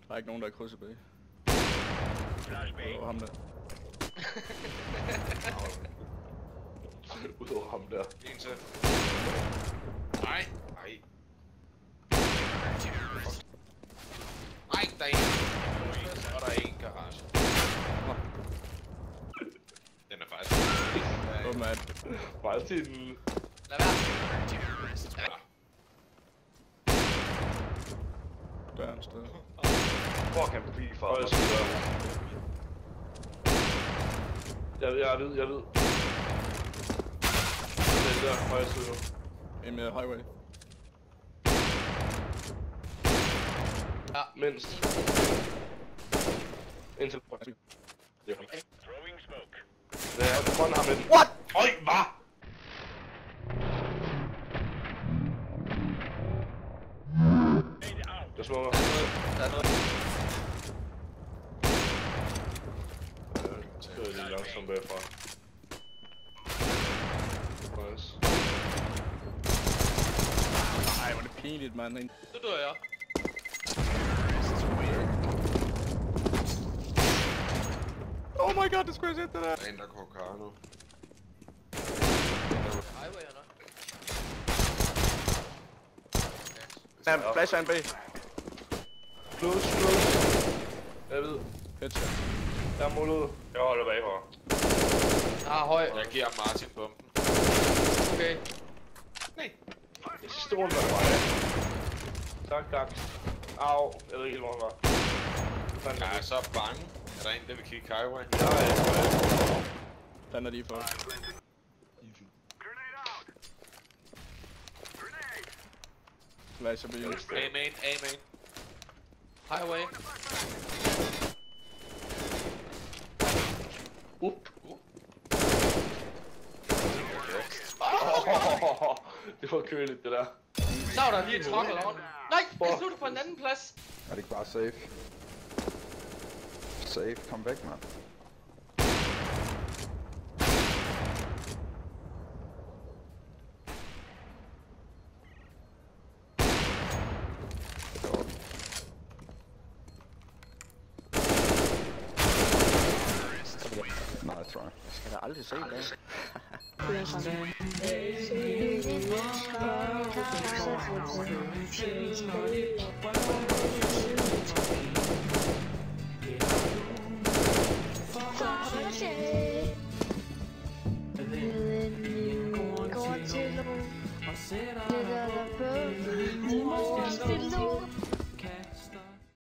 Der er ikke nogen, der er krydset bag. Udover ham der. Udover ham der. En til. Nej. Nej. Nej, der er en. Og der er en garage. Den er faktisk... Åh, mand. Bare til en... Lad være. Døren sted. Fuck, han forbi for højre side der. Jeg ved. Den der højre side nu. En med highway. Ja. Mindst. Indtil... Ja, jeg får ham med den. What? Øj, hvad? Jeg smukker. Der er noget. Så er det lidt langsomt bagfra. Nice. Ej, hvor er det pinligt, mand. Nu dør jeg. Oh my god, det skulle jeg sætte det der. Der er en, der koger nu. Highway eller? Ja, flash er en bag. Close. Jeg ved. Headshot. Jeg er målet. Jeg holder bagfra. Høj. Jeg giver Martin bomben. Okay. Nej. Det sidste rundt var mig. Tak. Au. Jeg ved ikke helt, hvor han var. Jeg er så bange. Er der en, der vil kigge highway? Nej. Den er lige for. Flash er byen. A-main. Highway. Det var køligt, det der. Så var der lige et tråk eller noget. Nej, jeg slutter på en anden plads. Er det ikke bare safe? Safe, kom væk, mand. Nice try. Skal der aldrig se det? Går til